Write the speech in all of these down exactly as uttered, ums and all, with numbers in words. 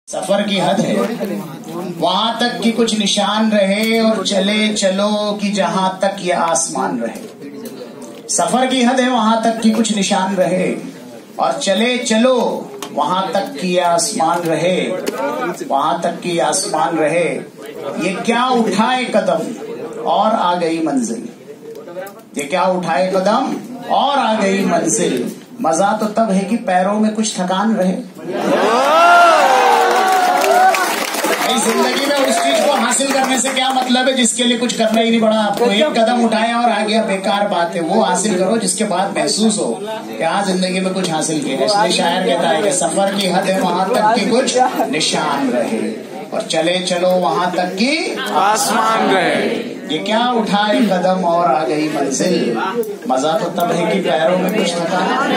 सफर की हद है वहां तक कि कुछ निशान रहे और चले चलो कि जहां तक ये आसमान रहे। सफर की हद है वहां तक कि कुछ निशान रहे और चले चलो वहां तक कि ये आसमान रहे, वहां तक कि आसमान रहे। ये क्या उठाए कदम और आ गई मंजिल, ये क्या उठाए कदम और आ गई मंजिल। मजा तो तब है कि पैरों में कुछ थकान रहे। जिंदगी में उस चीज को हासिल करने से क्या मतलब है जिसके लिए कुछ करना ही नहीं पड़ा आपको। एक कदम उठाया और आ गया, बेकार बात है। वो हासिल करो जिसके बाद महसूस हो कि हाँ जिंदगी में कुछ हासिल किया। इसलिए शायर कहता है कि सफर की हद है वहां तक कि कुछ निशान रहे और चले चलो वहां तक कि आसमान रहे। ये क्या उठाए कदम और आ गई मंजिल। मजा तो तब है कि पैरों में कुछ थकान।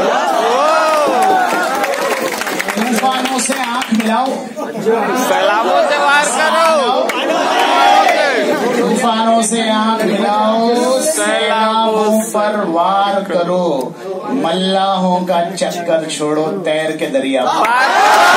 तूफानों से आंख मिलाओ, सैलाबों से वार करो, तूफानों से आंख मिलाओ, सैलाबों पर वार करो। मल्लाहों का चक्कर छोड़ो, तैर के दरिया पार।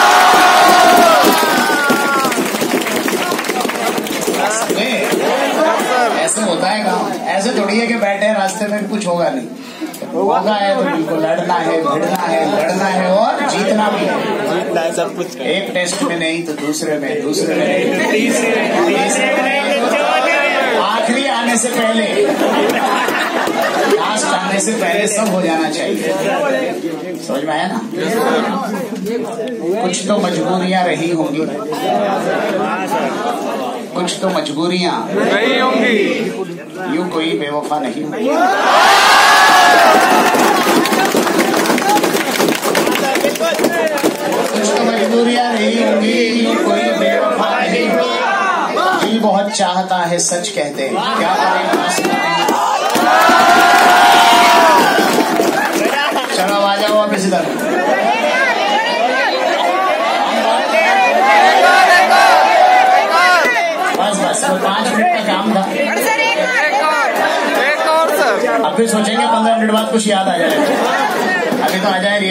ऐसे होता है काम, ऐसे थोड़ी है कि बैठे रास्ते में कुछ होगा नहीं। होगा है तो बिल्कुल लड़ना है, भिड़ना है, लड़ना है और जीतना भी है। जीतना है सब कुछ। एक टेस्ट में नहीं तो दूसरे में, दूसरे में नहीं तीसरे में नहीं तो आखिरी आने से पहले, लास्ट आने से पहले सब हो जाना चाहिए। समझ में आया ना। कुछ तो मजबूरियां रही होंगी, कुछ तो मजबूरियां रही होंगी, यूं कोई बेवफा नहीं होगी। कुछ तो मजबूरियां रही होंगी, यूं कोई बेवफा नहीं होगी। दिल बहुत चाहता है सच कहते, क्या करें। चलो आ जाओ आप इसी तरह। बस बस तो पांच मिनट का काम था। एक और सर, अब फिर सोचेंगे पंद्रह मिनट बाद कुछ याद आ जाएगा। अभी तो आ जाए।